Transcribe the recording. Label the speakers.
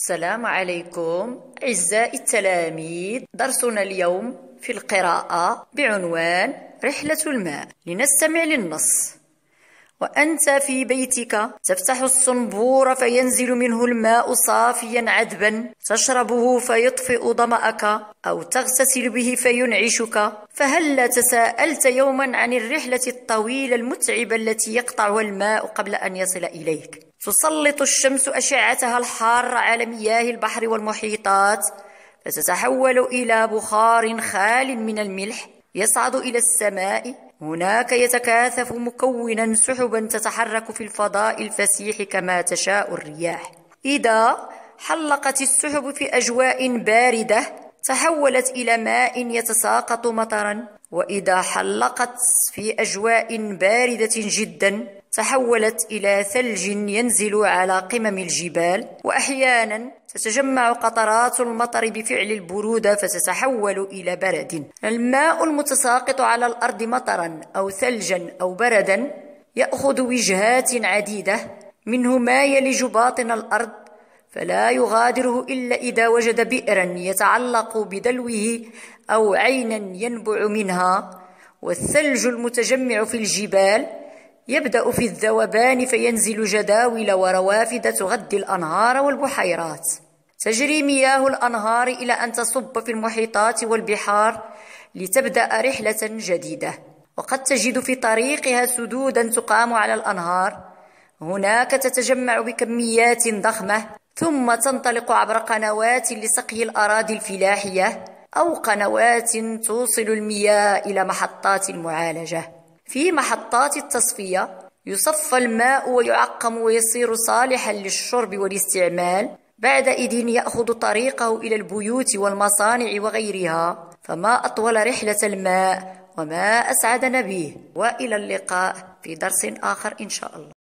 Speaker 1: السلام عليكم أعزائي التلاميذ. درسنا اليوم في القراءة بعنوان رحلة الماء. لنستمع للنص. وأنت في بيتك تفتح الصنبور فينزل منه الماء صافيا عذبا، تشربه فيطفئ ظمأك أو تغتسل به فينعشك. فهلا تساءلت يوما عن الرحلة الطويلة المتعبة التي يقطعها الماء قبل أن يصل إليك؟ تسلط الشمس أشعتها الحارة على مياه البحر والمحيطات، فتتحول إلى بخار خال من الملح يصعد إلى السماء. هناك يتكاثف مكونا سحبا تتحرك في الفضاء الفسيح كما تشاء الرياح. إذا حلقت السحب في أجواء باردة تحولت إلى ماء يتساقط مطرا، وإذا حلقت في أجواء باردة جدا تحولت إلى ثلج ينزل على قمم الجبال. وأحيانا تتجمع قطرات المطر بفعل البرودة فتتحول إلى برد. الماء المتساقط على الأرض مطرا أو ثلجا أو بردا يأخذ وجهات عديدة، منه ما يلج باطن الأرض فلا يغادره إلا إذا وجد بئرا يتعلق بدلوه أو عينا ينبع منها. والثلج المتجمع في الجبال يبدأ في الذوبان فينزل جداول وروافد تغذي الأنهار والبحيرات. تجري مياه الأنهار إلى أن تصب في المحيطات والبحار لتبدأ رحلة جديدة. وقد تجد في طريقها سدودا تقام على الأنهار، هناك تتجمع بكميات ضخمة ثم تنطلق عبر قنوات لسقي الأراضي الفلاحية أو قنوات توصل المياه إلى محطات المعالجة. في محطات التصفية يصفى الماء ويعقم ويصير صالحا للشرب والاستعمال، بعدئذ يأخذ طريقه إلى البيوت والمصانع وغيرها. فما أطول رحلة الماء وما أسعدنا به. وإلى اللقاء في درس آخر إن شاء الله.